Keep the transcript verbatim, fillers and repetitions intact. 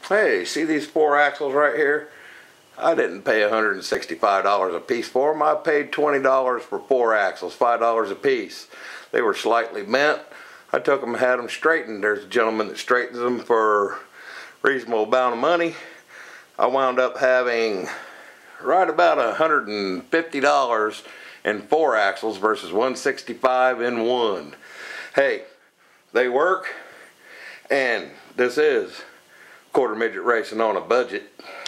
Hey, see these four axles right here? I didn't pay one hundred sixty-five dollars a piece for them. I paid twenty dollars for four axles, five dollars a piece. They were slightly bent. I took them and had them straightened. There's a gentleman that straightens them for a reasonable amount of money. I wound up having right about one hundred fifty dollars in four axles versus one hundred sixty-five dollars in one. Hey, they work, and this is quarter midget racing on a budget.